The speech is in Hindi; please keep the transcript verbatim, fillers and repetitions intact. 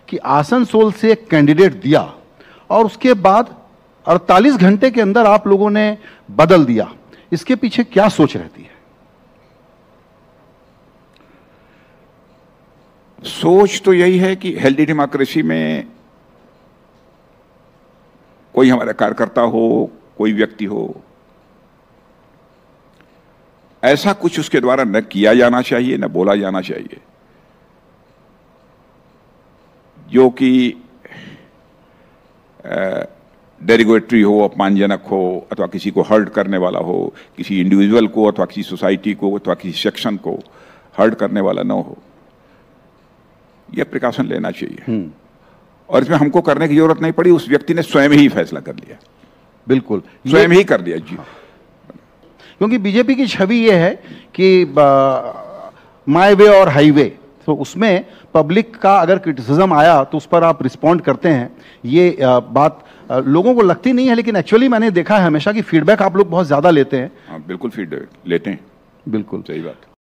कि आसनसोल से एक कैंडिडेट दिया और उसके बाद अड़तालीस घंटे के अंदर आप लोगों ने बदल दिया, इसके पीछे क्या सोच रहती है? सोच तो यही है कि हेल्दी डेमोक्रेसी में कोई हमारा कार्यकर्ता हो, कोई व्यक्ति हो, ऐसा कुछ उसके द्वारा न किया जाना चाहिए, न बोला जाना चाहिए जो कि डेरिगेटरी हो, अपमानजनक हो, अथवा किसी को हर्ट करने वाला हो, किसी इंडिविजुअल को अथवा किसी सोसाइटी को अथवा किसी सेक्शन को हर्ट करने वाला न हो। यह प्रिकॉशन लेना चाहिए और इसमें हमको करने की जरूरत नहीं पड़ी, उस व्यक्ति ने स्वयं ही फैसला कर लिया। बिल्कुल, स्वयं ही कर दिया जी। क्योंकि बीजेपी की छवि ये है कि माय वे और हाईवे, तो उसमें पब्लिक का अगर क्रिटिसिज्म आया तो उस पर आप रिस्पॉन्ड करते हैं। ये बात लोगों को लगती नहीं है, लेकिन एक्चुअली मैंने देखा है हमेशा कि फीडबैक आप लोग बहुत ज्यादा लेते हैं। हाँ, बिल्कुल फीडबैक लेते हैं। बिल्कुल सही बात।